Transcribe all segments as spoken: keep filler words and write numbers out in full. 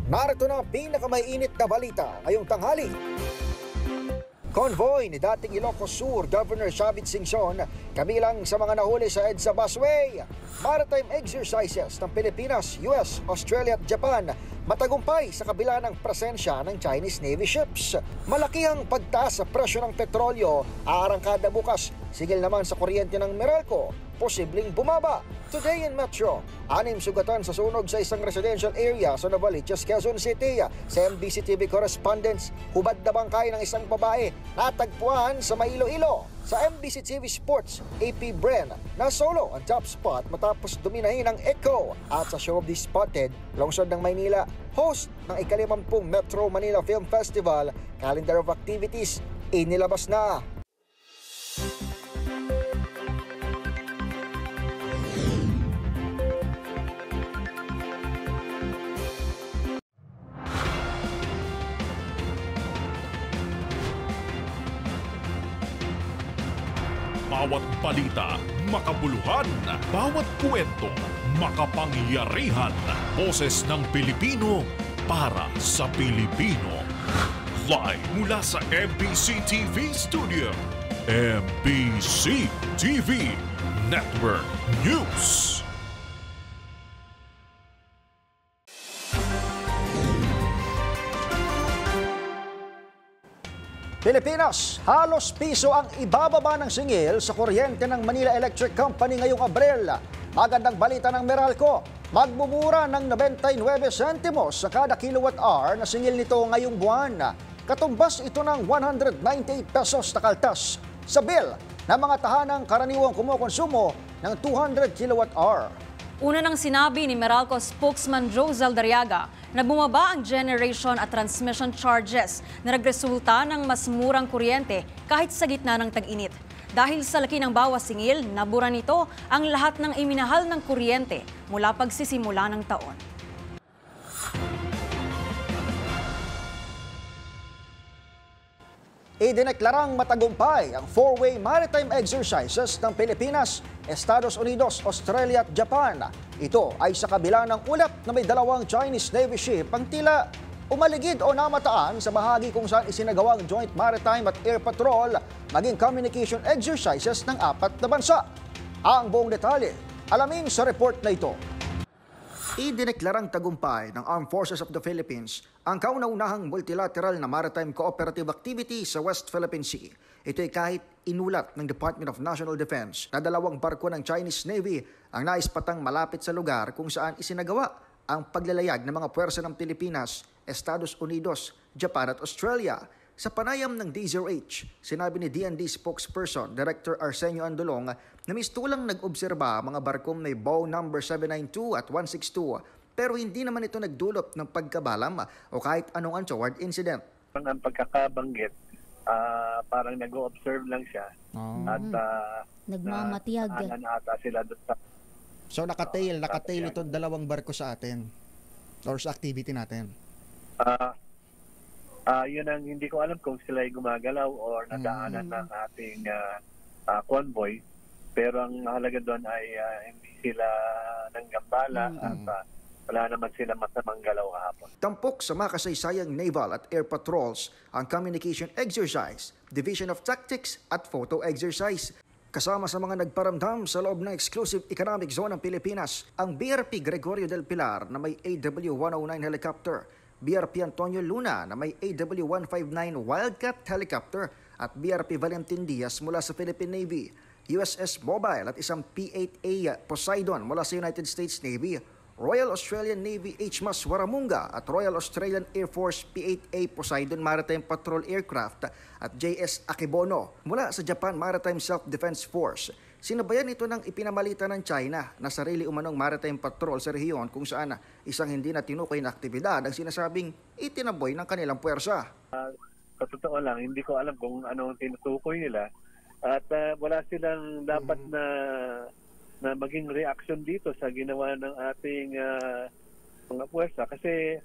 Narito na ang pinakamainit na balita ngayong tanghali. Convoy ni dating Ilocos Sur Governor Xavier Singson kabilang sa mga nahuli sa EDSA busway. Maritime exercises ng Pilipinas, U S, Australia at Japan matagumpay sa kabila ng presensya ng Chinese Navy ships. Malaki ang pagtaas sa presyo ng petrolyo, aarangkada bukas. Sigil naman sa kuryente ng Meralco, posibleng bumaba. Today in Metro, anim sugatan sa sunog sa isang residential area sa Novaliches, Quezon City. Sa M B C T V correspondents, hubad na bangkay ng isang babae natagpuan sa may Iloilo. Sa M B C T V Sports, A P Bren na solo ang top spot matapos dominahin ng Echo. At sa Showbiz Spotted, lungsod ng Maynila, host ng ikalimampung Metro Manila Film Festival, calendar of activities, inilabas na. Bawat balita, makabuluhan. Bawat kwento, makapangyarihan. Boses ng Pilipino para sa Pilipino. Live mula sa M B C T V Studio. M B C T V Network News. Pilipinas, halos piso ang ibababa ng singil sa kuryente ng Manila Electric Company ngayong Abril. Magandang balita ng Meralco, magmumura ng ninety-nine centimos sa kada kilowatt hour na singil nito ngayong buwan. Katumbas ito ng one hundred ninety-eight pesos na kaltas sa bill ng mga tahanang karaniwang kumukonsumo ng two hundred kilowatt hour. Una nang sinabi ni Meralco spokesman Joe Zaldariaga na bumaba ang generation at transmission charges na nagresulta ng mas murang kuryente kahit sa gitna ng tag-init. Dahil sa laki ng bawas singil, nabura nito ang lahat ng iminahal ng kuryente mula pagsisimula ng taon. Idineklarang matagumpay ang four-way maritime exercises ng Pilipinas, Estados Unidos, Australia at Japan. Ito ay sa kabila ng ulat na may dalawang Chinese Navy ship ang tila umaligid o namataan sa bahagi kung saan isinagawang joint maritime at air patrol maging communication exercises ng apat na bansa. Ang buong detalye, alamin sa report na ito. Idineklarang tagumpay ng Armed Forces of the Philippines ang kauna-unahang multilateral na maritime cooperative activity sa West Philippine Sea. Ito ay kahit inulat ng Department of National Defense na dalawang barko ng Chinese Navy ang naispatang malapit sa lugar kung saan isinagawa ang paglalayag ng mga puwersa ng Pilipinas, Estados Unidos, Japan at Australia. Sa panayam ng D zero H, sinabi ni D N D spokesperson Director Arsenio Andolong na mistulang nag-obserba mga barkong may bow number seven ninety-two at one sixty-two pero hindi naman ito nagdulot ng pagkabalam o kahit anong untoward incident. Ang pagkakabanggit, uh, parang nag-o-observe lang siya oh. at uh, nagmamatiyag. Na, ata sila doon sa... So nakatail, nakatail ito dalawang barko sa atin or sa activity natin? Ah... Uh, Uh, yun ang hindi ko alam kung sila ay gumagalaw o nadaanan mm. ng ating uh, uh, convoy. Pero ang mahalaga doon ay uh, hindi sila nanggambala mm. at uh, wala naman sila masamang galaw kahapon. Tampok sa makasaysayang naval at air patrols ang communication exercise, division of tactics at photo exercise. Kasama sa mga nagparamdam sa loob ng exclusive economic zone ng Pilipinas, ang B R P Gregorio del Pilar na may A W one oh nine helicopter, B R P Antonio Luna na may A W one fifty-nine Wildcat helicopter at B R P Valentin Diaz mula sa Philippine Navy, U S S Mobile at isang P eight A Poseidon mula sa United States Navy, Royal Australian Navy H M A S Warramunga at Royal Australian Air Force P eight A Poseidon Maritime Patrol Aircraft at J S Akebono mula sa Japan Maritime Self-Defense Force. Sinabayan ito ng ipinamalita ng China na sarili umanong maritime patrol sa rehiyon kung saan isang hindi na tinukoy na aktibidad ang sinasabing itinaboy ng kanilang puwersa. Uh, sa totoo lang, hindi ko alam kung ano ang tinutukoy nila at uh, wala silang dapat mm-hmm. na na maging reaction dito sa ginawa ng ating uh, mga puwersa kasi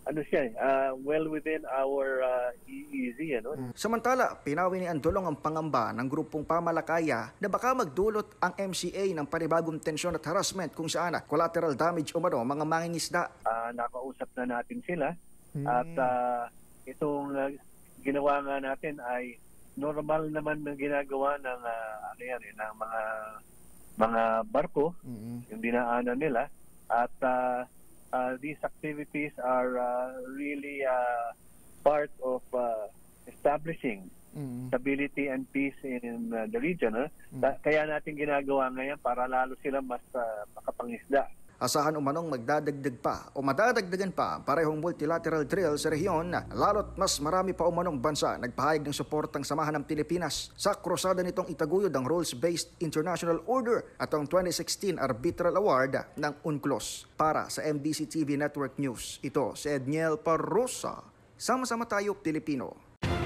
ano siya, uh, well within our uh, E E Z. Ano? Samantala, pinawi ni Andolong ang pangamba ng grupong pamalakaya na baka magdulot ang M C A ng panibagong tensyon at harassment kung saan collateral damage o mano mga mangingisda. Uh, nakausap na natin sila hmm. at uh, itong uh, ginawa nga natin ay normal naman na ginagawa ng uh, ano yan, eh, ng mga mga barko, mm-hmm. yung dinaanan nila at uh, Uh, these activities are uh, really uh, part of uh, establishing mm-hmm. stability and peace in uh, the region. Eh? Mm-hmm. Kaya natin ginagawa ngayon para lalo sila mas uh, makapangisda. Asahan umanong magdadagdag pa o madadagdagan pa parehong multilateral drill sa rehiyon, lalo't mas marami pa umanong bansa nagpahayag ng suportang samahan ng Pilipinas sa krusada nitong itaguyod ang rules-based international order at ang twenty sixteen Arbitral Award ng UNCLOS. Para sa M B C T V Network News, ito si Edniel Parrosa. Sama-sama tayo, Pilipino.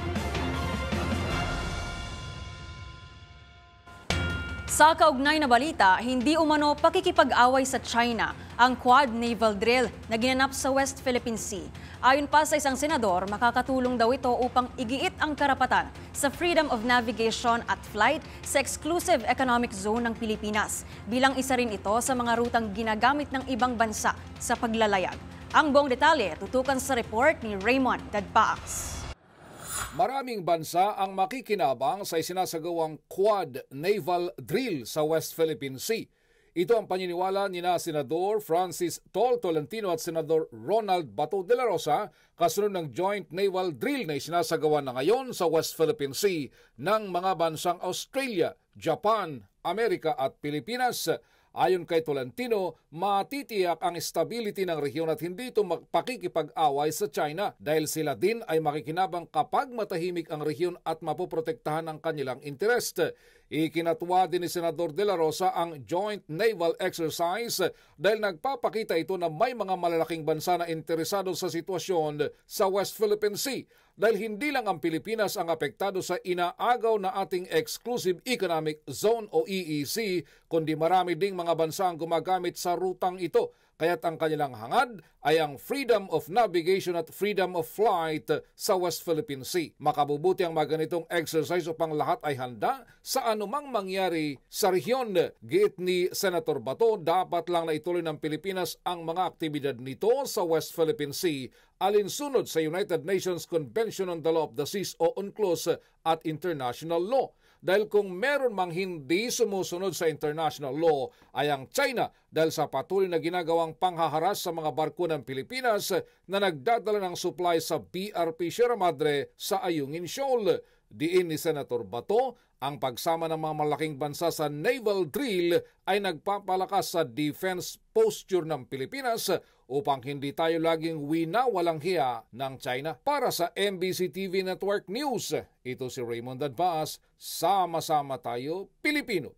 Sa kaugnay na balita, hindi umano pakikipag-away sa China ang Quad Naval Drill na ginanap sa West Philippine Sea. Ayon pa sa isang senador, makakatulong daw ito upang igiit ang karapatan sa freedom of navigation at flight sa exclusive economic zone ng Pilipinas. Bilang isa rin ito sa mga rutang ginagamit ng ibang bansa sa paglalayag. Ang buong detalye tutukan sa report ni Raymond Dadpaas. Maraming bansa ang makikinabang sa isinasagawang Quad Naval Drill sa West Philippine Sea. Ito ang paniniwala ni na Senador Francis Tol Tolentino at Senador Ronald Bato de la Rosa kasunod ng Joint Naval Drill na isinasagawa na ngayon sa West Philippine Sea ng mga bansang Australia, Japan, Amerika at Pilipinas. Ayon kay Tolentino, matitiyak ang stability ng rehiyon at hindi ito pakikipag-away sa China dahil sila din ay makikinabang kapag matahimik ang rehiyon at mapoprotektahan ang kanilang interest. Ikinatuwa din ni Senador De La Rosa ang Joint Naval Exercise dahil nagpapakita ito na may mga malalaking bansa na interesado sa sitwasyon sa West Philippine Sea dahil hindi lang ang Pilipinas ang apektado sa inaagaw na ating Exclusive Economic Zone o E E Z, kundi marami ding mga bansa ang gumagamit sa rutang ito. Kaya't ang kanilang hangad ay ang freedom of navigation at freedom of flight sa West Philippine Sea. Makabubuti ang mga ganitong exercise upang lahat ay handa sa anumang mangyari sa rehiyon. Giit ni Senator Bato, dapat lang na ituloy ng Pilipinas ang mga aktibidad nito sa West Philippine Sea alinsunod sa United Nations Convention on the Law of the Seas o UNCLOS at international law. Dahil kung meron mang hindi sumusunod sa international law ay ang China dahil sa patuloy na ginagawang panghaharas sa mga barko ng Pilipinas na nagdadala ng supply sa B R P Sierra Madre sa Ayungin Shoal. Diin ni Senator Bato, ang pagsama ng mga malaking bansa sa naval drill ay nagpapalakas sa defense posture ng Pilipinas upang hindi tayo laging winawalang hiya ng China. Para sa M B C T V Network News, ito si Raymond Dadpaas. Sama-sama tayo, Pilipino.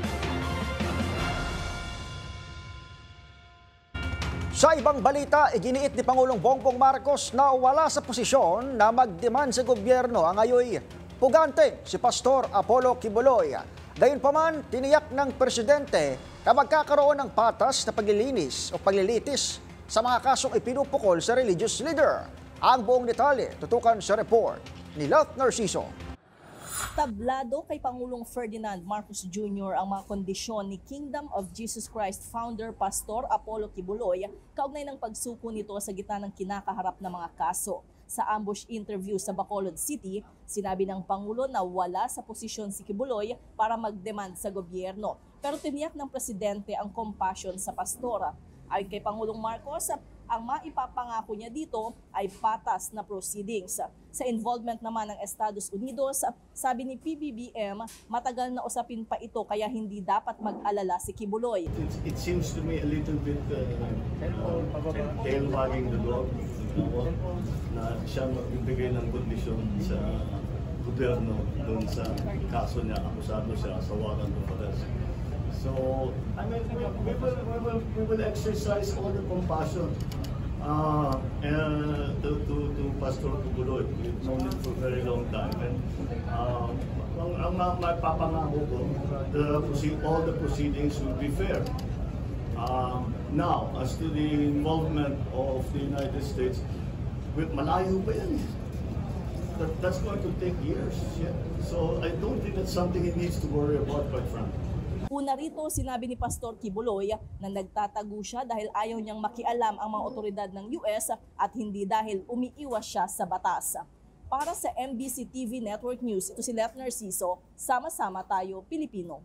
Sa ibang balita, iginiit ni Pangulong Bongbong Marcos na wala sa posisyon na magdemand sa gobyerno ang ayoy pugante si Pastor Apollo Kibuloy. Gayunpaman, tiniyak ng presidente na magkakaroon ng patas na paglilinis o paglilitis sa mga kasong ipinupukol sa religious leader. Ang buong detalye tutukan sa report ni Leth Narciso. Tablado kay Pangulong Ferdinand Marcos Junior ang mga kondisyon ni Kingdom of Jesus Christ founder Pastor Apollo Kibuloy kaugnay ng pagsuko nito sa gitna ng kinakaharap na mga kaso. Sa ambush interview sa Bacolod City, sinabi ng Pangulo na wala sa posisyon si Kibuloy para mag-demand sa gobyerno. Pero tiniyak ng presidente ang compassion sa pastora. Ayon kay Pangulong Marcos, ang maipapangako niya dito ay patas na proceedings. Sa involvement naman ng Estados Unidos, sabi ni P B B M, matagal na usapin pa ito kaya hindi dapat mag-alala si Kibuloy. It, it seems to me a little bit uh, uh, tail wagging the dog, you know, na siya magbibigay ng kondisyon sa gobyerno doon sa kaso niya, akusado siya sa warrant of arrest. So, I mean, we, we, will, we, will, we will exercise all the compassion uh, and to, to, to Pastor Kibuloy. We've known it for a very long time. And uh, ang, ang mapapangako ko, the, all the proceedings will be fair. Um, now, as to the involvement of the United States, with malayo pa yan eh. That, that's going to take years. Yeah. So I don't think that's something he needs to worry about, quite frankly. Una rito, sinabi ni Pastor Kibuloy na nagtatago siya dahil ayaw niyang makialam ang mga otoridad ng U S at hindi dahil umiiwas siya sa batas. Para sa M B C T V Network News, ito si Lef Narciso, sama-sama tayo Pilipino.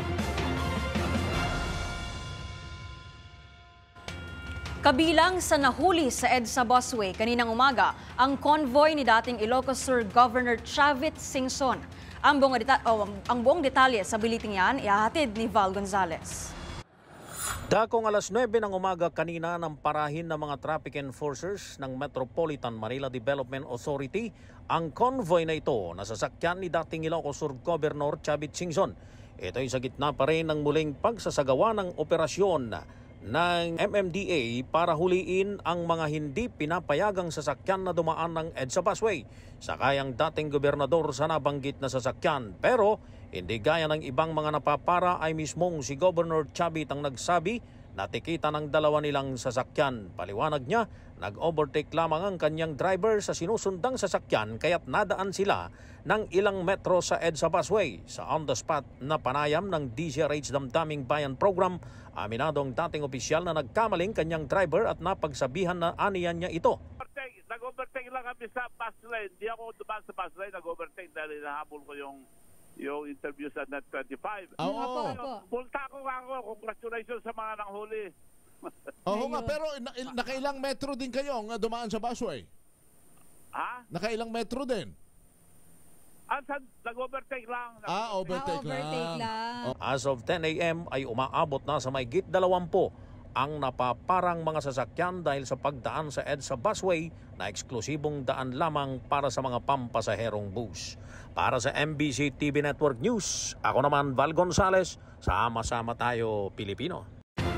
Kabilang sa nahuli sa EDSA busway kaninang umaga ang convoy ni dating Ilocos Sur Governor Chavit Singson. Ang buong, deta- oh, ang buong detalye sa biliting yan, ihahatid ni Val Gonzalez. Dakong alas nuwebe ng umaga kanina ng parahin ng mga traffic enforcers ng Metropolitan Manila Development Authority ang convoy na ito na sasakyan ni dating Ilocos Sur Governor Chavit Singson. Ito ay sa gitna pa rin ng muling pagsasagawa ng operasyon ng M M D A para huliin ang mga hindi pinapayagang sasakyan na dumaan ng EDSA busway. Sakay ang dating gobernador sa nabanggit na sasakyan, pero hindi gaya ng ibang mga napapara ay mismong si Governor Chavit ang nagsabi na tikita ng dalawa nilang sasakyan. Paliwanag niya, nag-overtake lamang ang kanyang driver sa sinusundang sasakyan kaya't nadaan sila ng ilang metro sa EDSA busway. Sa on-the-spot na panayam ng D Z R H Damdaming Bayan Program, aminado ang dating opisyal na nagkamaling kanyang driver at napagsabihan na aniyan niya ito. Nag-overtake lang kami sa bus lane. Hindi ako dumaan sa bus lane, nag-overtake dahil nahabol ko yung yung interview sa Net twenty-five. Oo. Oh, oh. Punta ko ako. Congratulations sa mga nanghuli. Oo nga, pero na, nakailang metro din kayo nga dumaan sa busway? Ha? Nakailang metro din? Ah, nag-overtake lang. Ah, overtake, ah, overtake lang. lang. As of ten a m ay umaabot na sa mahigit dalawampu ang napaparang mga sasakyan dahil sa pagdaan sa EDSA busway na eksklusibong daan lamang para sa mga pampasaherong bus. Para sa M B C T V Network News, ako naman Val Gonzalez, sama-sama tayo Pilipino.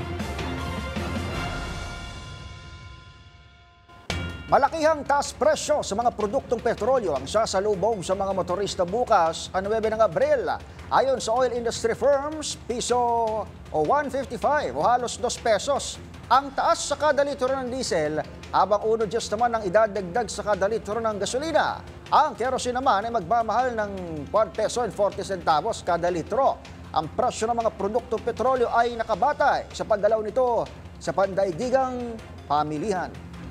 Malakihang taas presyo sa mga produktong petrolyo ang sasalubong sa mga motorista bukas, nuwebe ng Abril. Ayon sa oil industry firms, piso o one fifty-five o halos dos pesos ang taas sa kada litro ng diesel, habang uno just naman ang idadagdag sa kada litro ng gasolina. Ang kerosene naman ay magmamahal ng one peso and forty centavos kada litro. Ang presyo ng mga produktong petrolyo ay nakabatay sa pagdalaw nito sa pandaigdigang pamilihan.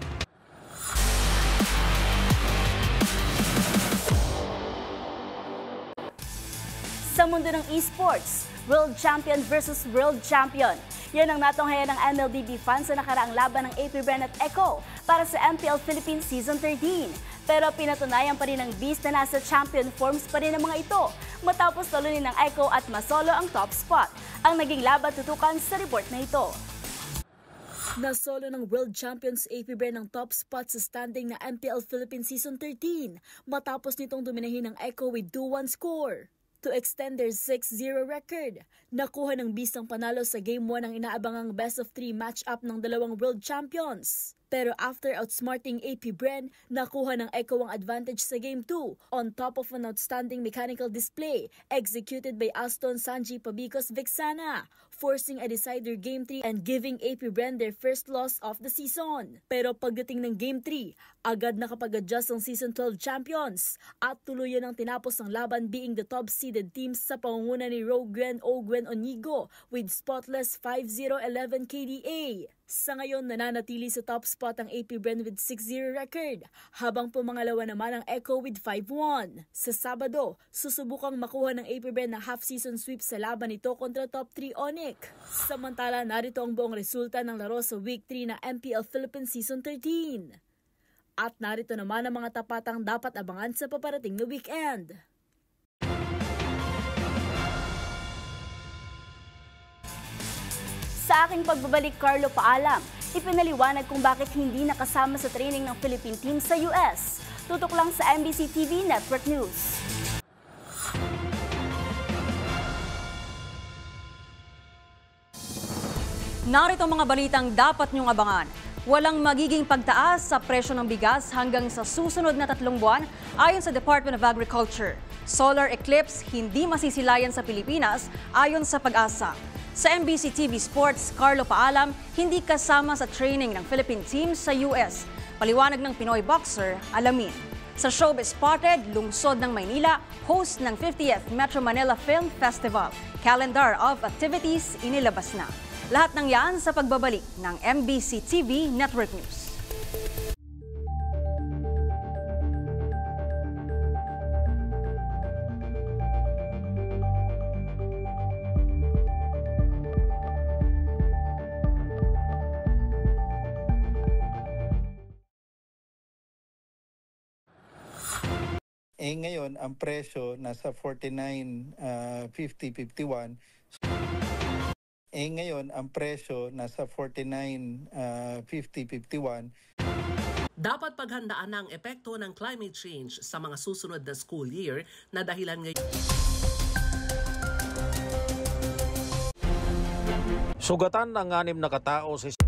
Sa mundo ng esports, World Champion versus World Champion. Yan ang natunghayan ng M L B B fans sa nakaraang laban ng A P Bren at Echo para sa M P L Philippines Season thirteen. Pero pinatunayan pa rin ng Beast na nasa champion forms pa rin ang mga ito matapos talunin ng Echo at masolo ang top spot. Ang naging laban tutukan sa report na ito. Nasolo ng World Champions A P Bren ang top spot sa standing na M P L Philippines Season thirteen matapos nitong dominahin ng Echo with two one score. To extend their six zero record, nakuha ng Beast ang panalo sa Game one ang inaabangang best of three match-up ng dalawang world champions. Pero after outsmarting A P Bren, nakuha ng Echo ang advantage sa Game two on top of an outstanding mechanical display executed by Aston Sanji Pabicos Vixana, forcing a decider Game three and giving A P Bren their first loss of the season. Pero pagdating ng Game three, agad nakapag-adjust ang Season twelve champions at tuluyan ang tinapos ang laban being the top-seeded teams sa pangunguna ni Roguen Oguen Onigo with spotless five zero eleven K D A. Sa ngayon, nananatili sa top spot ang A P Bren with six zero record, habang pumangalawa naman ang Echo with five one. Sa Sabado, susubukang makuha ng A P Bren na half-season sweep sa laban nito kontra top three Onic. Samantala, narito ang buong resulta ng laro sa Week three na M P L Philippines Season thirteen. At narito naman ang mga tapatang dapat abangan sa paparating na weekend. Sa aking pagbabalik, Carlo paalam, ipinaliwanag kung bakit hindi nakasama sa training ng Philippine team sa U S. Tutok lang sa M B C T V Network News. Narito ang mga balitang dapat niyong abangan. Walang magiging pagtaas sa presyo ng bigas hanggang sa susunod na tatlong buwan ayon sa Department of Agriculture. Solar eclipse hindi masisilayan sa Pilipinas ayon sa Pag-asa. Sa M B C T V Sports, Carlo paalam, hindi kasama sa training ng Philippine team sa U S. Paliwanag ng Pinoy boxer, alamin. Sa Showbiz Spotted, lungsod ng Maynila, host ng fiftieth Metro Manila Film Festival. Calendar of activities inilabas na. Lahat ng yan sa pagbabalik ng M B C T V Network News. Eh ngayon, ang presyo nasa forty-nine fifty fifty-one. Eh ngayon, ang presyo nasa forty-nine fifty fifty-one. Dapat paghandaan ang epekto ng climate change sa mga susunod na school year na dahilan ngayon. Sugatan ng anim na katao sa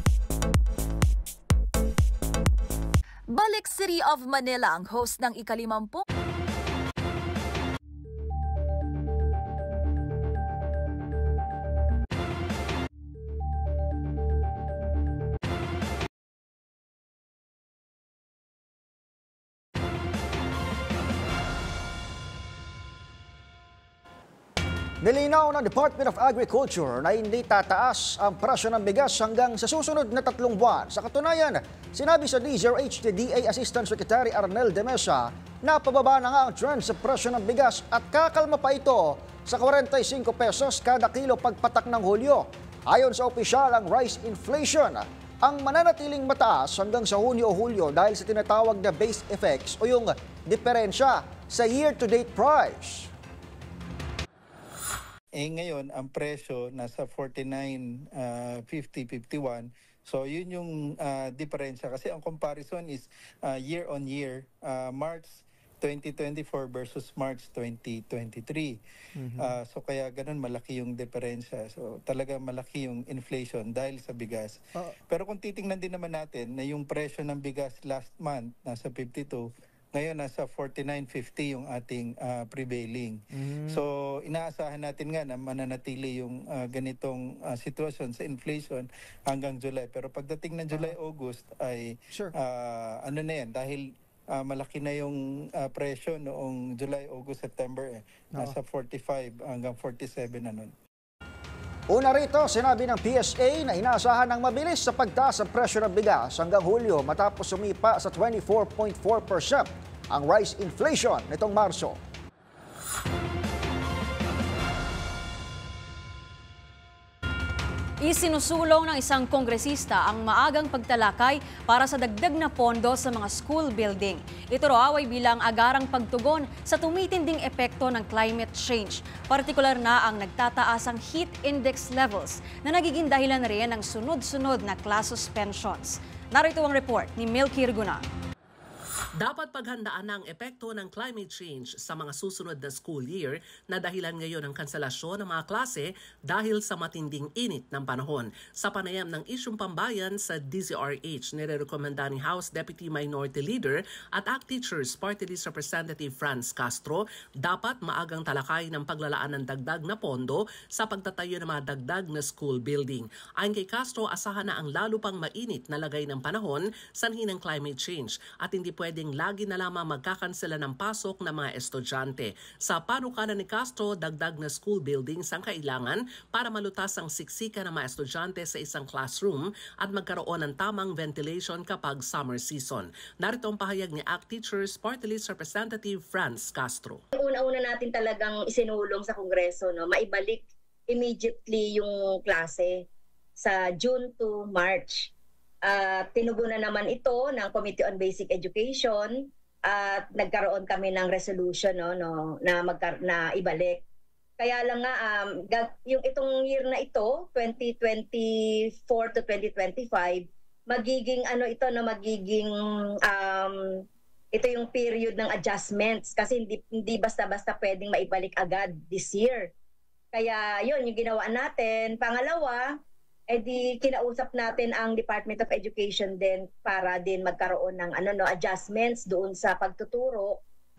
Balik City of Manila ang host ng ikalimampung Nilinaw ng Department of Agriculture na hindi tataas ang presyo ng bigas hanggang sa susunod na tatlong buwan. Sa katunayan, sinabi sa D Z R H ni D A Assistant Secretary Arnel de Mesa na pababa na nga ang trend sa presyo ng bigas at kakalma pa ito sa forty-five pesos kada kilo pagpatak ng Hulyo. Ayon sa opisyal, ang rice inflation ang mananatiling mataas hanggang sa Hunyo o Hulyo dahil sa tinatawag na base effects o yung diferensya sa year-to-date price. Eh ngayon, ang presyo nasa forty-nine fifty fifty-one. So yun yung uh, diferensya kasi ang comparison is uh, year on year, uh, March twenty twenty-four versus March twenty twenty-three. Mm-hmm. Uh, so kaya ganun malaki yung diferensya. So talaga malaki yung inflation dahil sa bigas. Oh. Pero kung titingnan din naman natin na yung presyo ng bigas last month nasa fifty-two, ngayon nasa forty-nine fifty yung ating uh, prevailing. Mm. So inaasahan natin nga na mananatili yung uh, ganitong uh, sitwasyon sa inflation hanggang July. Pero pagdating ng July, August ay sure. uh, ano na yan dahil uh, malaki na yung uh, presyo noong July, August, September eh. Nasa forty-five hanggang forty-seven na nun. Una rito, sinabi ng P S A na inaasahan ng mabilis sa pagtaas ng presyo ng bigas hanggang Hulyo matapos sumipa sa twenty-four point four percent ang rice inflation nitong Marso. Isinusulong ng isang kongresista ang maagang pagtalakay para sa dagdag na pondo sa mga school building. Ito raw ay bilang agarang pagtugon sa tumitinding epekto ng climate change. Partikular na ang nagtataasang heat index levels na nagiging dahilan rin ng sunod-sunod na class suspensions. Narito ang report ni Milky Riguna. Dapat paghandaan ang epekto ng climate change sa mga susunod na school year na dahilan ngayon ng kanselasyon ng mga klase dahil sa matinding init ng panahon. Sa panayam ng isyung pambayan sa D Z R H, nirerekomenda ni House Deputy Minority Leader at A C T Teachers Party List Representative Franz Castro, dapat maagang talakay ng paglalaan ng dagdag na pondo sa pagtatayo ng mga dagdag na school building. Ayon kay Castro, asahan na ang lalo pang mainit na lagay ng panahon sanhi ng climate change at hindi pwedeng lagi na lamang magkakansela ng pasok ng mga estudyante. Sa panukala ni Castro, dagdag na school buildings ang kailangan para malutas ang siksikan ng mga estudyante sa isang classroom at magkaroon ng tamang ventilation kapag summer season. Narito ang pahayag ni A C T Teachers Party List Representative Franz Castro. Una-una natin talagang isinulong sa Kongreso, no, maibalik immediately yung klase sa June to March. Uh, tinugunan naman ito ng Committee on Basic Education at nagkaroon kami ng resolution no, no, na, magka, na ibalik. Kaya lang nga, um, yung itong year na ito, twenty twenty-four to twenty twenty-five, magiging ano ito na magiging um, ito yung period ng adjustments kasi hindi, hindi basta-basta pwedeng maibalik agad this year. Kaya yun, yung ginawa natin. Pangalawa, eh di kinausap natin ang Department of Education din para din magkaroon ng ano no adjustments doon sa pagtuturo.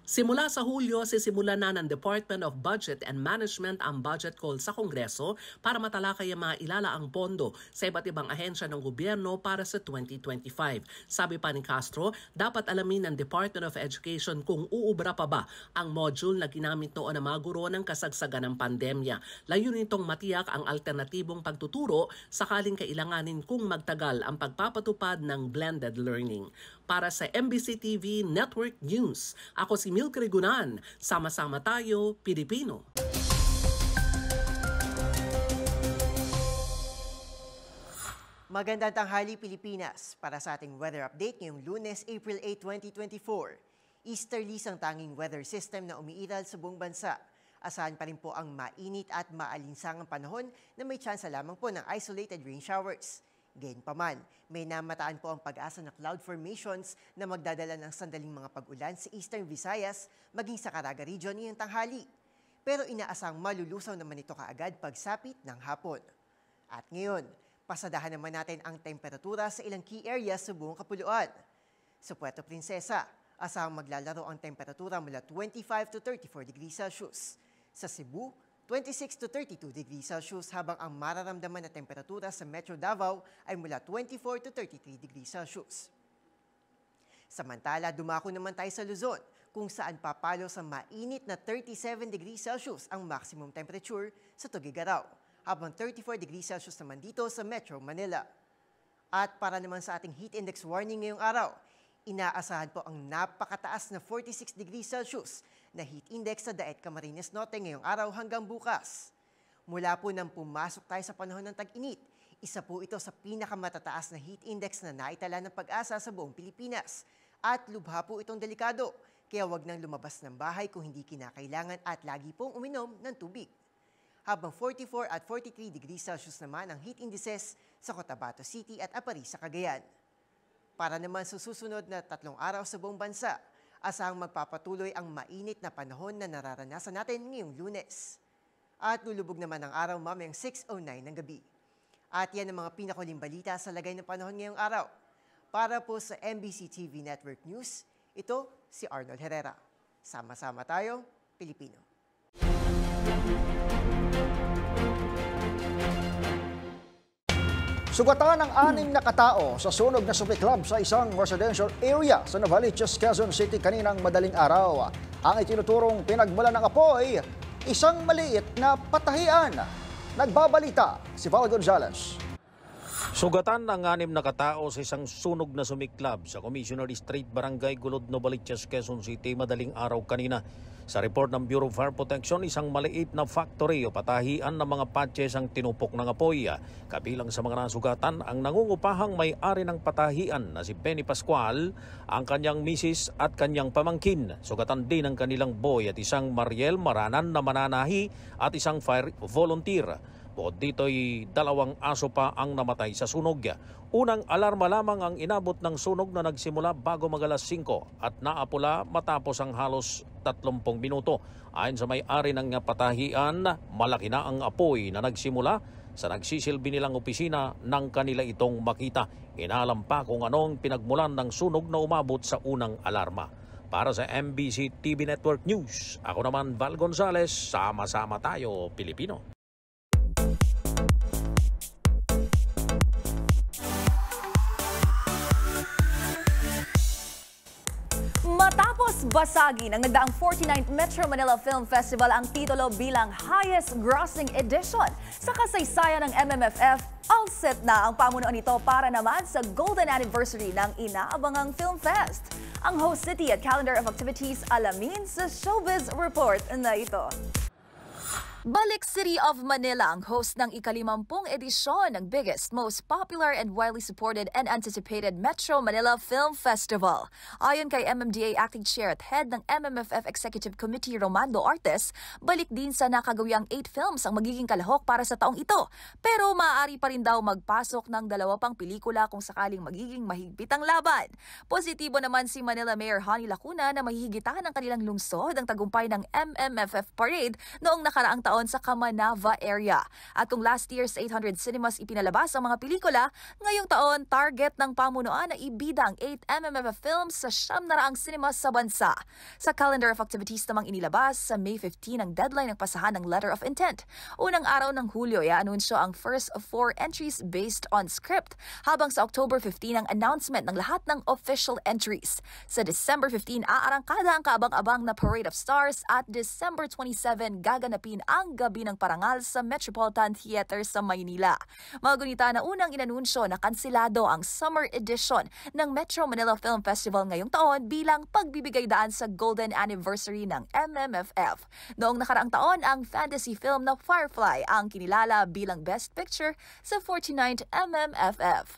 Simula sa Hulyo, sisimula na ng Department of Budget and Management ang budget call sa Kongreso para matalakay ang mga ilalaang pondo sa iba't ibang ahensya ng gobyerno para sa twenty twenty-five. Sabi pa ni Castro, dapat alamin ng Department of Education kung uubra pa ba ang module na ginamit noon ng mga guro ng kasagsagan ng pandemya. Layunin nitong matiyak ang alternatibong pagtuturo sakaling kailanganin kung magtagal ang pagpapatupad ng blended learning. Para sa M B C T V Network News, ako si Milk Regunan. Sama-sama tayo, Pilipino. Magandang tanghali, Pilipinas. Para sa ating weather update ngayong Lunes, April eighth, twenty twenty-four. Easterlies ang tanging weather system na umiiral sa buong bansa. Asahan pa rin po ang mainit at maalinsangang panahon na may tsansa lamang po ng isolated rain showers. Gayunpaman, may namataan po ang pag-asa na cloud formations na magdadala ng sandaling mga pag-ulan sa Eastern Visayas maging sa Caraga region ngayong tanghali. Pero inaasang malulusaw naman ito kaagad pagsapit ng hapon. At ngayon, pasadahan naman natin ang temperatura sa ilang key areas sa buong kapuluan. Sa Puerto Princesa, asang maglalaro ang temperatura mula twenty-five to thirty-four degrees Celsius. Sa Cebu, twenty-six to thirty-two degrees Celsius habang ang mararamdaman na temperatura sa Metro Davao ay mula twenty-four to thirty-three degrees Celsius. Samantala, dumako naman tayo sa Luzon kung saan papalo sa mainit na thirty-seven degrees Celsius ang maximum temperature sa Tuguegarao, habang thirty-four degrees Celsius naman dito sa Metro Manila. At para naman sa ating heat index warning ngayong araw, inaasahan po ang napakataas na forty-six degrees Celsius na heat index sa Daet Camarines Norte ngayong araw hanggang bukas. Mula po nang pumasok tayo sa panahon ng tag-init, isa po ito sa pinakamatataas na heat index na naitala ng Pag-asa sa buong Pilipinas. At lubha po itong delikado, kaya wag nang lumabas ng bahay kung hindi kinakailangan at lagi pong uminom ng tubig. Habang forty-four at forty-three degrees Celsius naman ang heat indices sa Cotabato City at Aparis sa Cagayan. Para naman sa susunod na tatlong araw sa buong bansa, asang magpapatuloy ang mainit na panahon na nararanasan natin ngayong Lunes. At lulubog naman ang araw mamayang six oh nine ng gabi. At yan ang mga pinakuling balita sa lagay ng panahon ngayong araw. Para po sa M B C T V Network News, ito si Arnold Herrera. Sama-sama tayo, Pilipino. Sugatan ng anim na katao sa sunog na sumiklab sa isang residential area sa Novaliches, Quezon City kaninang madaling araw. Ang itinuturong pinagmula ng apoy, isang maliit na patahian. Nagbabalita si Val Gonzalez. Sugatan ng anim na katao sa isang sunog na sumiklab sa Commissioner Street, Barangay Gulod, Novaliches, Quezon City madaling araw kanina. Sa report ng Bureau of Fire Protection, isang maliit na factory o patahian ng mga patches ang tinupok ng apoy. Kabilang sa mga nasugatan, ang nangungupahang may-ari ng patahian na si Benny Pascual, ang kanyang misis at kanyang pamangkin. Sugatan din ang kanilang boy at isang Mariel Maranan na mananahi at isang fire volunteer. Bukod dito'y dalawang aso pa ang namatay sa sunog. Unang alarma lamang ang inabot ng sunog na nagsimula bago mag-alas singko at naapula matapos ang halos tatlumpung minuto. Ayon sa may-ari ng patahian, malaki na ang apoy na nagsimula sa nagsisilbi nilang opisina nang kanila itong makita. Inalam pa kung anong pinagmulan ng sunog na umabot sa unang alarma. Para sa M B C T V Network News, ako naman Val Gonzalez, sama-sama tayo, Pilipino. Matapos basagin ang nagdaang forty-ninth Metro Manila Film Festival ang titulo bilang highest grossing edition sa kasaysayan ng M M F F, all set na ang pamunuan nito para naman sa golden anniversary ng inaabangang Film Fest. Ang host city at calendar of activities alamin sa Showbiz Report na ito. Balik City of Manila ang host ng ikalimampung edisyon ng biggest, most popular and widely supported and anticipated Metro Manila Film Festival. Ayon kay M M D A Acting Chair at Head ng M M F F Executive Committee Romando Artes, balik din sa nakagawiang eight films ang magiging kalahok para sa taong ito. Pero maaari pa rin daw magpasok ng dalawa pang pelikula kung sakaling magiging mahigpit ang laban. Positibo naman si Manila Mayor Honey Lacuna na mahihigitan ang kanilang lungsod ang tagumpay ng M M F F Parade noong nakaraang taon taon sa Kamanava area. At kung last year's eight hundred cinemas ipinalabas ang mga pelikula, ngayong taon target ng pamunuan na ibida ang eight M M F films sa siyam na raang cinemas sa bansa. Sa calendar of activities namang inilabas, sa May fifteenth ang deadline ng pasahan ng Letter of Intent. Unang araw ng Hulyo, i-anunsyo ang first four entries based on script, habang sa October fifteenth ang announcement ng lahat ng official entries. Sa December fifteenth, aarangkada ang kaabang-abang na Parade of Stars at December twenty-seventh, gaganapin ang Gabi ng Parangal sa Metropolitan Theater sa Maynila. Magunita na unang inanunsyo na kansilado ang summer edition ng Metro Manila Film Festival ngayong taon bilang pagbibigay daan sa golden anniversary ng M M F F. Noong nakaraang taon, ang fantasy film na Firefly ang kinilala bilang Best Picture sa forty-ninth M M F F.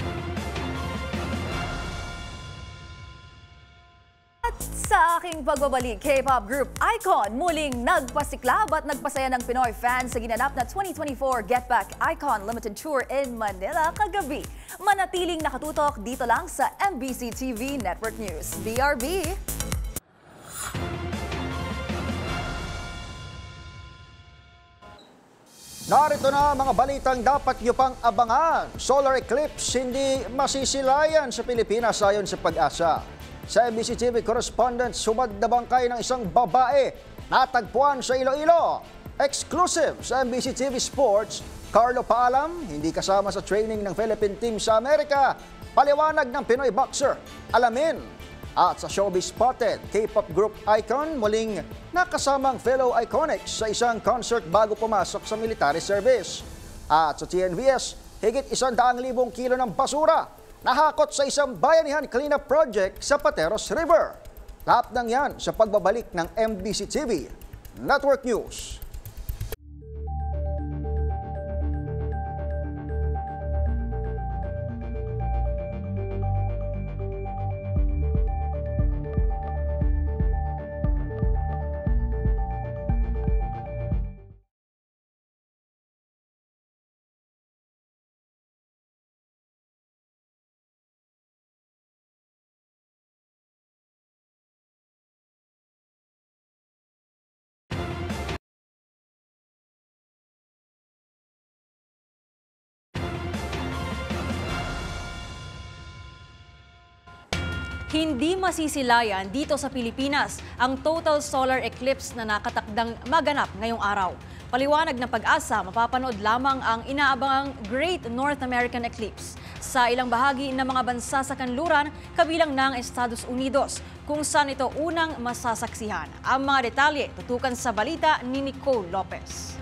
At sa aking pagbabalik, K-pop group iKON muling nagpasiklab at nagpasaya ng Pinoy fans sa ginanap na twenty twenty-four Get Back iKON Limited Tour in Manila kagabi. Manatiling nakatutok dito lang sa M B C T V Network News. B R B! Narito na mga balitang dapat nyo pang abangan. Solar eclipse hindi masisilayan sa Pilipinas ayon sa Pag-asa. Sa M B C T V correspondent, sumad na bangkay ng isang babae natagpuan sa Iloilo. Exclusive sa M B C T V Sports, Carlo paalam, hindi kasama sa training ng Philippine team sa Amerika. Paliwanag ng Pinoy boxer, alamin. At sa Showbiz Spotted, K-pop group iKON muling nakasamang fellow Iconics sa isang concert bago pumasok sa military service. At sa T N V S, higit isang daang libong kilo ng basura nahakot sa isang bayanihan cleanup project sa Pateros River. Lahat ng yan sa pagbabalik ng M B C T V Network News. Hindi masisilayan dito sa Pilipinas ang total solar eclipse na nakatakdang maganap ngayong araw. Paliwanag ng Pag-asa, mapapanood lamang ang inaabangang Great North American Eclipse sa ilang bahagi ng mga bansa sa kanluran, kabilang ng Estados Unidos, kung saan ito unang masasaksihan. Ang mga detalye tutukan sa balita ni Nicole Lopez.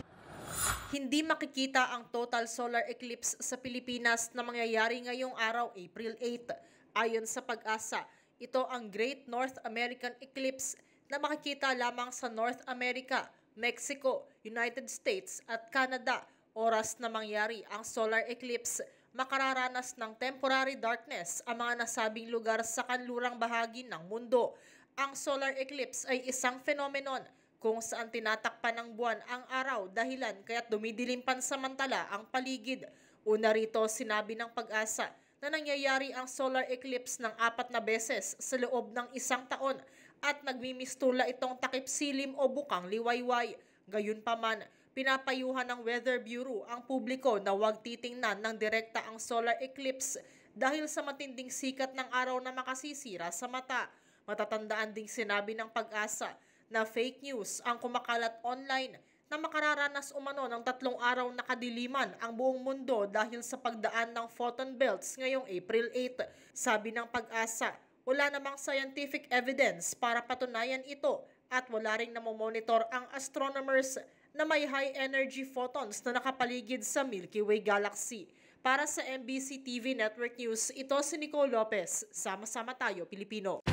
Hindi makikita ang total solar eclipse sa Pilipinas na mangyayari ngayong araw, April eighth. Ayon sa Pag-asa, ito ang Great North American Eclipse na makikita lamang sa North America, Mexico, United States at Canada. Oras na mangyari ang solar eclipse, makararanas ng temporary darkness ang mga nasabing lugar sa kanlurang bahagi ng mundo. Ang solar eclipse ay isang phenomenon kung saan tinatakpan ng buwan ang araw dahilan kaya't dumidilim pansamantala ang paligid. Una rito, sinabi ng Pag-asa na nangyayari ang solar eclipse ng apat na beses sa loob ng isang taon at nagmimistula itong takip silim o bukang liwayway. Gayunpaman, pinapayuhan ng Weather Bureau ang publiko na huwag titingnan ng direkta ang solar eclipse dahil sa matinding sikat ng araw na makasisira sa mata. Matatandaan ding sinabi ng Pag-asa na fake news ang kumakalat online na makararanas umano ng tatlong araw na kadiliman ang buong mundo dahil sa pagdaan ng photon belts ngayong April eighth. Sabi ng Pag-asa, wala namang scientific evidence para patunayan ito at wala ring namomonitor ang astronomers na may high energy photons na nakapaligid sa Milky Way Galaxy. Para sa M B C T V Network News, ito si Nicole Lopez. Sama-sama tayo, Pilipino.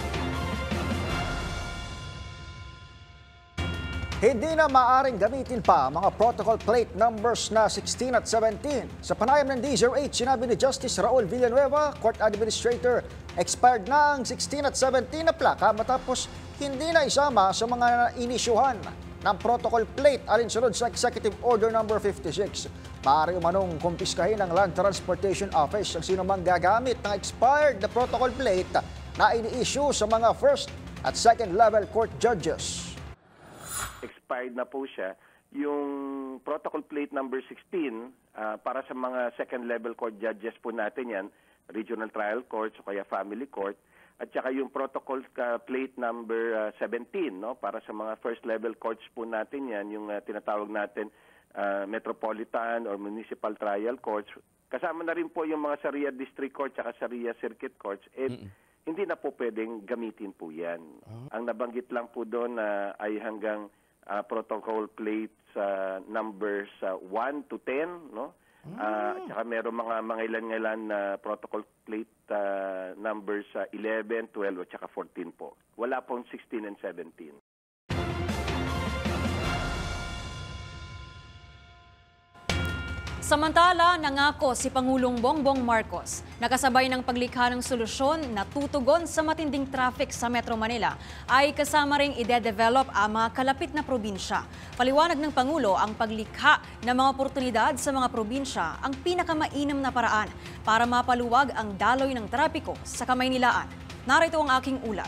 Hindi na maaring gamitin pa mga protocol plate numbers na sixteen at seventeen. Sa panayam ng D zero eight, sinabi ni Justice Raul Villanueva, Court Administrator, expired na ang sixteen at seventeen na plaka matapos hindi na isama sa mga inisyuhan ng protocol plate alinsunod sa Executive Order number fifty-six. Maaari umanong kumpiskahin ng Land Transportation Office ang sino mang gagamit ng expired na protocol plate na ini-issue sa mga first at second level court judges. Expired na po siya, yung protocol plate number sixteen uh, para sa mga second level court judges po natin yan, regional trial courts o kaya family court, at saka yung protocol uh, plate number uh, seventeen, no, para sa mga first level courts po natin yan, yung uh, tinatawag natin uh, metropolitan or municipal trial courts. Kasama na rin po yung mga Sharia district court at Sharia circuit courts. Eh, mm-mm. Hindi na po pwedeng gamitin po yan. Ah. Ang nabanggit lang po doon uh, ay hanggang uh, protocol plates uh, numbers uh, one to ten, no? Ah. Uh, at saka meron mga mga ilan-ilan na uh, protocol plate uh, numbers uh, eleven, twelve at saka fourteen po. Wala pong sixteen and seventeen. Samantala, nangako si Pangulong Bongbong Marcos na kasabay ng paglikha ng solusyon na tutugon sa matinding traffic sa Metro Manila ay kasama ring ide-develop ang mga kalapit na probinsya. Paliwanag ng Pangulo, ang paglikha ng mga oportunidad sa mga probinsya ang pinakamainam na paraan para mapaluwag ang daloy ng trapiko sa Kamaynilaan. Narito ang aking ulat.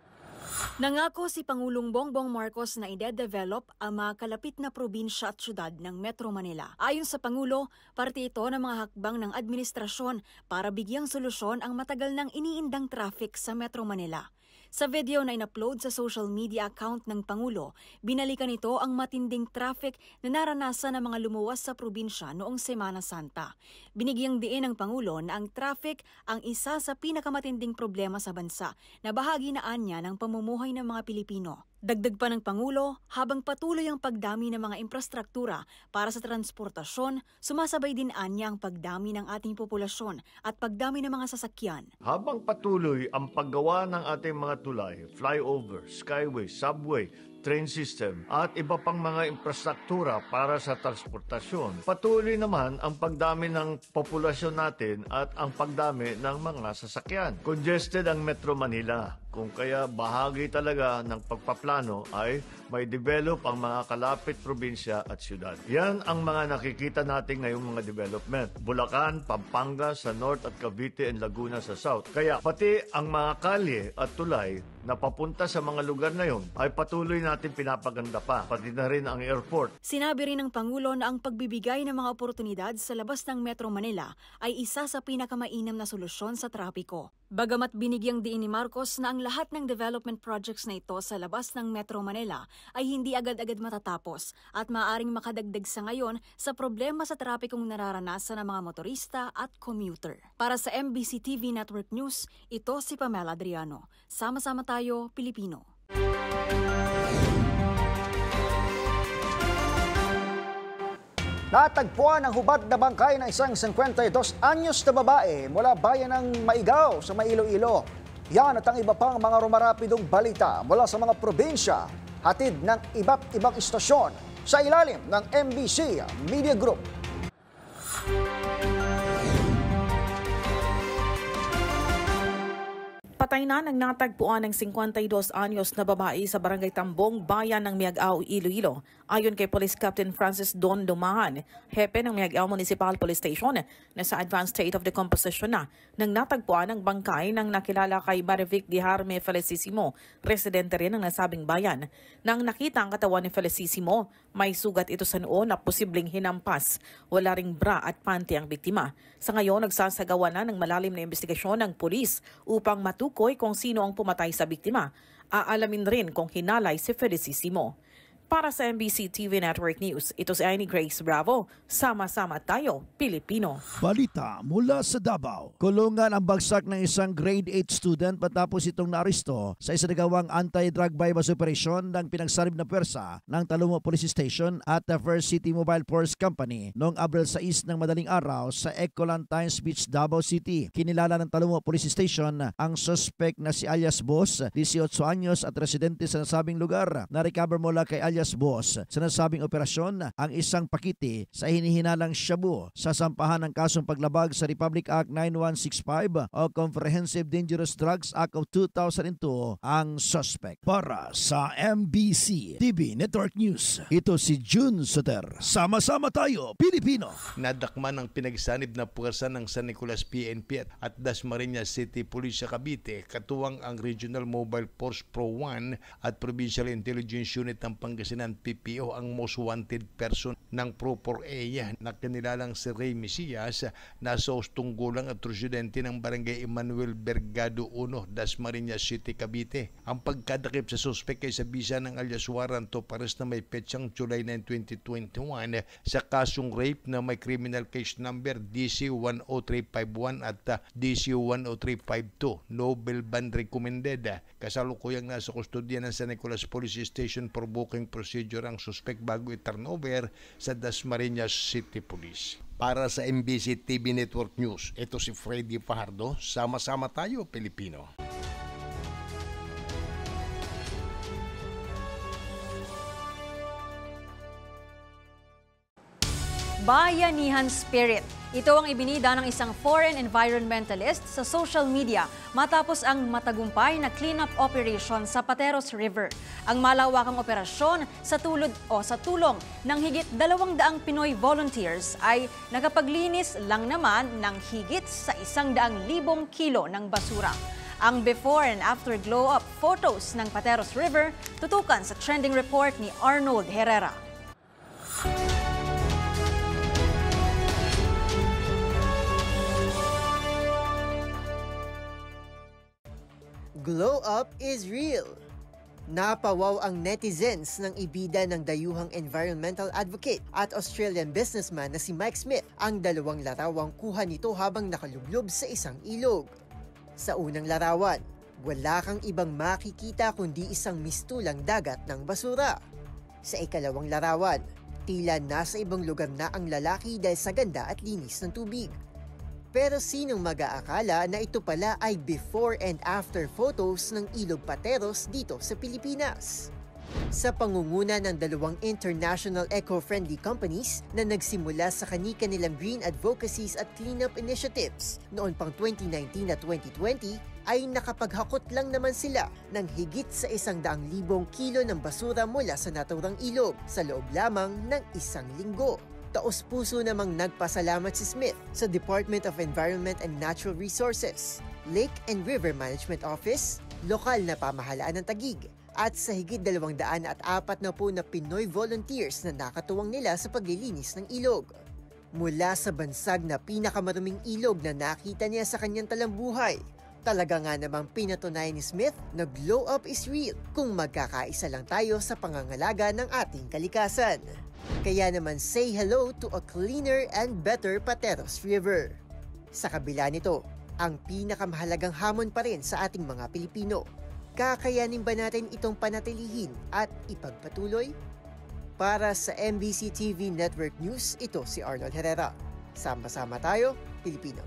Nangako si Pangulong Bongbong Marcos na ide-develop ang mga kalapit na probinsya at syudad ng Metro Manila. Ayon sa Pangulo, parte ito ng mga hakbang ng administrasyon para bigyang solusyon ang matagal nang iniindang traffic sa Metro Manila. Sa video na in-upload sa social media account ng Pangulo, binalikan ito ang matinding traffic na naranasan ng mga lumuwas sa probinsya noong Semana Santa. Binigyang diin ng Pangulo na ang traffic ang isa sa pinakamatinding problema sa bansa na bahagi na anya ng pamumuhay ng mga Pilipino. Dagdag pa ng Pangulo, habang patuloy ang pagdami ng mga infrastruktura para sa transportasyon, sumasabay din anya ang pagdami ng ating populasyon at pagdami ng mga sasakyan. Habang patuloy ang paggawa ng ating mga tulay, flyover, skyway, subway, train system at iba pang mga infrastruktura para sa transportasyon, patuloy naman ang pagdami ng populasyon natin at ang pagdami ng mga sasakyan. Congested ang Metro Manila, kung kaya bahagi talaga ng pagpaplano ay may develop ang mga kalapit probinsya at syudad. Yan ang mga nakikita natin ngayong mga development. Bulacan, Pampanga sa North at Cavite and Laguna sa South. Kaya pati ang mga kalye at tulay na papunta sa mga lugar na yon ay patuloy natin pinapaganda pa, pati na rin ang airport. Sinabi rin ng Pangulo na ang pagbibigay ng mga oportunidad sa labas ng Metro Manila ay isa sa pinakamainam na solusyon sa trapiko. Bagamat binigyang diin ni Marcos na ang lahat ng development projects na ito sa labas ng Metro Manila ay hindi agad-agad matatapos at maaaring makadagdag sa ngayon sa problema sa trapikong nararanasan ng mga motorista at commuter. Para sa M B C T V Network News, ito si Pamela Adriano. Sama-sama tayo, Pilipino. Natagpuan ang hubad na bangkay ng isang fifty-two anyos na babae mula bayan ng Maigao sa May Iloilo. Yan at ang iba pang mga rumarapidong balita mula sa mga probinsya, hatid ng iba't ibang istasyon sa ilalim ng M B C Media Group. Patay na nang natagpuan ng fifty-two anyos na babae sa barangay Tambong, bayan ng Miagao, Iloilo. Ayon kay Police Captain Francis Don Dumahan, hepe ng Miagao Municipal Police Station, na sa advanced state of decomposition na nang natagpuan ang bangkay ng nakilala kay Marivic Diharme Felicissimo, residente rin ng nasabing bayan. Nang nakita ang katawan ni Felicissimo, may sugat ito sa noo na posibleng hinampas. Wala ring bra at panty ang biktima. Sa ngayon, nagsasagawa na ng malalim na investigasyon ng pulis upang matukoy kung sino ang pumatay sa biktima. Aalamin rin kung hinalay si Felicissimo. Para sa M B C T V Network News, ito si Annie Grace Bravo. Sama-sama tayo, Pilipino. Balita mula sa Davao. Kulungan ang bagsak ng isang grade eight student matapos itong naaresto sa isinagawang anti-drug bypass operation ng pinagsanib na pwersa ng Talomo Police Station at the First City Mobile Force Company noong Abril sais ng madaling araw sa Ecolantines Beach, Davao City. Kinilala ng Talomo Police Station ang suspect na si alias Boss, eighteen anyos at residente sa nasabing lugar. Na-recover mula kay alias Boss sa nasabing operasyon ang isang pakiti sa hinihinalang shabu sa sampahan ng kasong paglabag sa Republic Act nine one six five o Comprehensive Dangerous Drugs Act of two thousand two ang suspect. Para sa M B C T V Network News, ito si June Soter. Sama-sama tayo, Pilipino. Nadakman ang pinagsanib na puwersa ng San Nicolas P N P at Dasmariñas City Police sa Cavite, katuwang ang Regional Mobile Force Pro one at Provincial Intelligence Unit ng Pangasinan Pangasinan P P O ang most wanted person ng Proper Area na kinilalang si Ray Mesias na sa ustunggulang at residente ng Barangay Emmanuel Bergado one, Dasmariñas City, Cavite. Ang pagkadakip sa suspek ay sa bisa ng alias warrant to pares na may petsang July nine, twenty twenty-one sa kasong rape na may criminal case number D C one oh three five one at uh, D C one oh three five two. No bail bond recommended. Kasalukuyang nasa kustodya ng San Nicolas Police Station for booking procedure ang suspect bago i-turnover sa Dasmariñas City Police. Para sa M B C T V Network News, ito si Freddy Fajardo. Sama-sama tayo, Pilipino. Bayanihan Spirit. Ito ang ibinida ng isang foreign environmentalist sa social media matapos ang matagumpay na cleanup operation sa Pateros River. Ang malawakang operasyon sa tulod o sa tulong ng higit dalawang daang Pinoy volunteers ay nakapaglinis lang naman ng higit sa isang daang libong kilo ng basura. Ang before and after glow-up photos ng Pateros River tutukan sa trending report ni Arnold Herrera. Glow up is real. Napawaw ang netizens ng ibida ng dayuhang environmental advocate at Australian businessman na si Mike Smith ang dalawang larawang kuha nito habang nakalublob sa isang ilog. Sa unang larawan, wala kang ibang makikita kundi isang mistulang dagat ng basura. Sa ikalawang larawan, tila nasa ibang lugar na ang lalaki dahil sa ganda at linis ng tubig. Pero sinong mag-aakala na ito pala ay before and after photos ng Ilog Pateros dito sa Pilipinas? Sa pangunguna ng dalawang international eco-friendly companies na nagsimula sa kani-kanilang green advocacies at cleanup initiatives noon pang twenty nineteen at twenty twenty, ay nakapaghakot lang naman sila ng higit sa isang daang libong kilo ng basura mula sa naturang ilog sa loob lamang ng isang linggo. Taos-puso namang nagpasalamat si Smith sa Department of Environment and Natural Resources, Lake and River Management Office, lokal na pamahalaan ng Taguig, at sa higit dalawang daan at apat na po na Pinoy volunteers na nakatuwang nila sa paglilinis ng ilog. Mula sa bansag na pinakamaruming ilog na nakita niya sa kanyang talambuhay, talaga nga namang pinatunayan ni Smith na glow up is real kung magkakaisa lang tayo sa pangangalaga ng ating kalikasan. Kaya naman say hello to a cleaner and better Pateros River. Sa kabila nito, ang pinakamahalagang hamon pa rin sa ating mga Pilipino. Kakayanin ba natin itong panatilihin at ipagpatuloy? Para sa M B C T V Network News, ito si Arnold Herrera. Sama-sama tayo, Pilipino.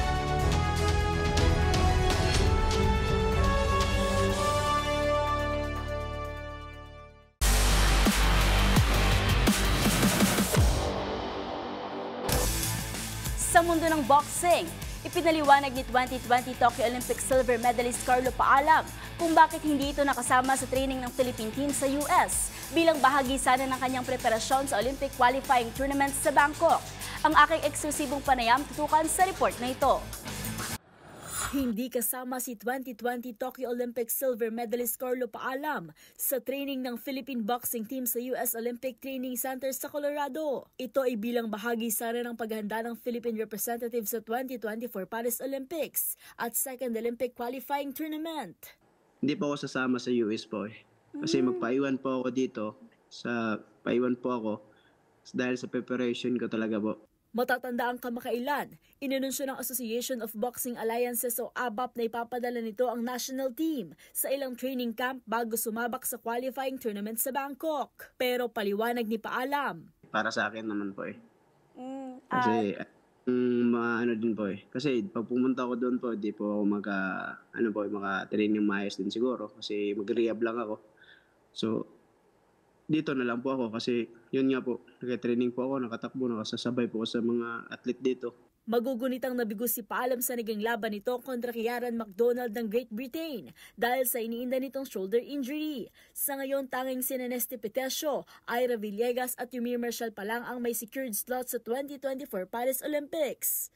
Sa mundo ng boxing, ipinaliwanag ni twenty twenty Tokyo Olympic silver medalist Carlo Paalam kung bakit hindi ito nakasama sa training ng Philippine team sa U S bilang bahagi sana ng kanyang preparasyon sa Olympic qualifying tournament sa Bangkok. Ang aking eksklusibong panayam tutukan sa report na ito. Hindi kasama si twenty twenty Tokyo Olympic silver medalist Carlo Paalam sa training ng Philippine boxing team sa U S Olympic Training Center sa Colorado. Ito ay bilang bahagi sana ng paghahanda ng Philippine representative sa twenty twenty-four Paris Olympics at second Olympic qualifying tournament. Hindi po ako sasama sa U S po eh. Kasi magpaiwan po ako dito. Sa paiwan po ako dahil sa preparation ko talaga po. Matatanda ang kamakailan, inanunsyo ng Association of Boxing Alliances o A B A P na ipapadala nito ang national team sa ilang training camp bago sumabak sa qualifying tournament sa Bangkok. Pero paliwanag ni Paalam. Para sa akin naman po eh. Mm, Kasi um, mga ano din po eh. Kasi pag pumunta ako doon po, di po ako maka, ano po, maka-training maayos din siguro. Kasi mag-rehab lang ako. So, dito na lang po ako kasi yun nga po, nag-training po ako, nakatakbo, nakasasabay po ako sa mga athlete dito. Magugunitang nabigo si Paalam sa naging laban nito kontra Kieran McDonald ng Great Britain dahil sa iniinda nitong shoulder injury. Sa ngayon, tanging sina Nesty Petesio, Ira Villegas at Yumir Marshall pa lang ang may secured slot sa twenty twenty-four Paris Olympics.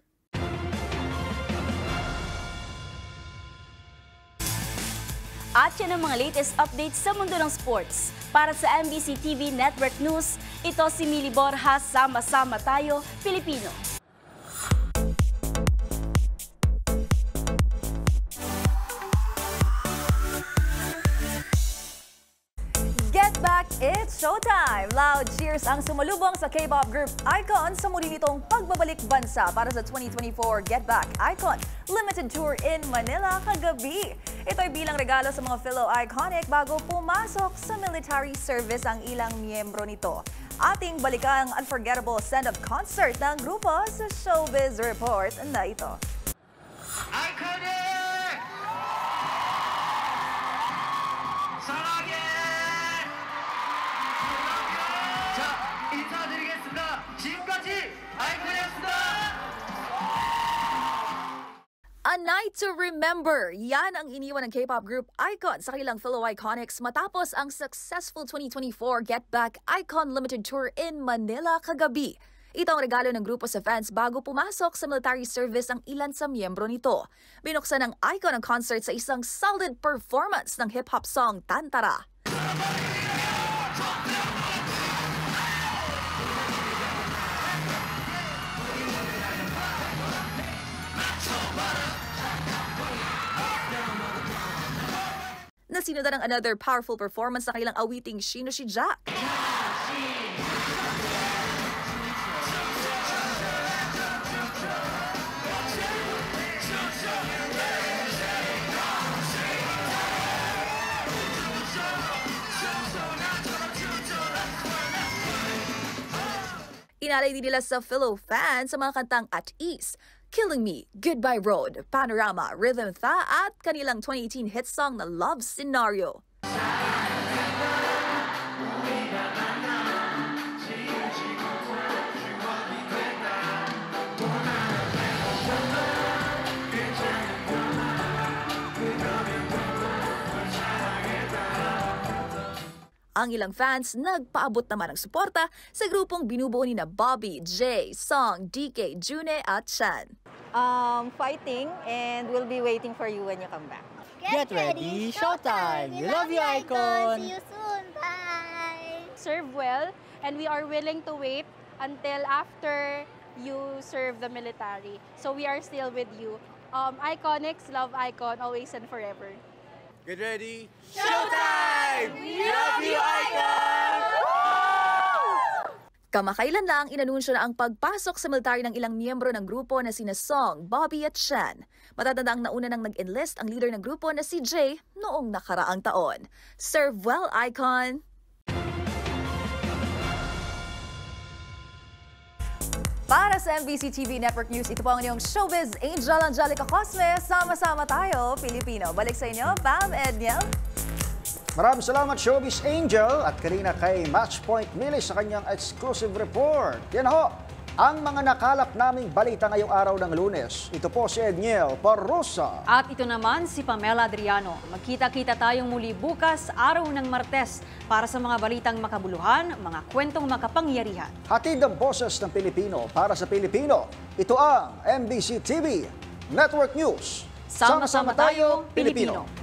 At yan ang mga latest updates sa mundo ng sports. Para sa M B C T V Network News, ito si Mili Borja, Sama-sama Tayo, Pilipino. Get back, it's showtime! Loud cheers ang sumalubong sa K-pop group Icon sa muli nitong pagbabalik bansa para sa twenty twenty-four Get Back Icon Limited Tour in Manila kagabi. Ito'y bilang regalo sa mga fellow Iconic bago pumasok sa military service ang ilang miyembro nito. Ating balikan ang unforgettable send-off concert ng grupo sa Showbiz Report na ito. Iconic! 사랑해! 자, 인사드리겠습니다. 지금까지 아이콘이었습니다. A night to remember. Yan ang iniwan ng K-pop group Icon sa kanilang fellow Iconics matapos ang successful twenty twenty-four Get Back Icon Limited Tour in Manila kagabi. Ito ang regalo ng grupo sa fans bago pumasok sa military service ang ilan sa miyembro nito. Binuksan ng Icon ang concert sa isang solid performance ng hip-hop song Tantara. Nasinundan ng another powerful performance sa kanilang awiting Shino Si Jack. Inalay din nila sa fellow fans sa mga kantang At Ease, Killing Me, Goodbye Road, Panorama, Rhythm Tha at kanilang twenty eighteen hit song na Love Scenario. Ang ilang fans nagpaabot naman ng suporta sa grupong binubuo ni na Bobby, Jay, Song, D K, June at Chan. Um, fighting and we'll be waiting for you when you come back. Get ready, showtime! We love you, Icon! See you soon, bye! Serve well, and we are willing to wait until after you serve the military. So we are still with you. Um, Iconics, love Icon, always and forever. Get ready, showtime! We love you, Icon! Kamakailan lang inanunsyo na ang pagpasok sa military ng ilang miyembro ng grupo na sina Song, Bobby at Chan. Matatanda ang nauna nang nag-enlist ang leader ng grupo na si Jay noong nakaraang taon. Serve well, Icon! Para sa M B C T V Network News, ito po ang inyong showbiz Angel Angelica Cosme. Sama-sama tayo, Pilipino. Balik sa inyo, Pam Edniel. Maraming salamat, Showbiz Angel, at kanina kay Matchpoint Mili sa kanyang exclusive report. Yan ho, ang mga nakalap naming balita ngayong araw ng Lunes. Ito po si Edniel Parrosa. At ito naman si Pamela Adriano. Magkita-kita tayong muli bukas, araw ng Martes, para sa mga balitang makabuluhan, mga kwentong makapangyarihan. Hatid ang boses ng Pilipino para sa Pilipino. Ito ang M B C T V Network News. Sama-sama tayo, Pilipino.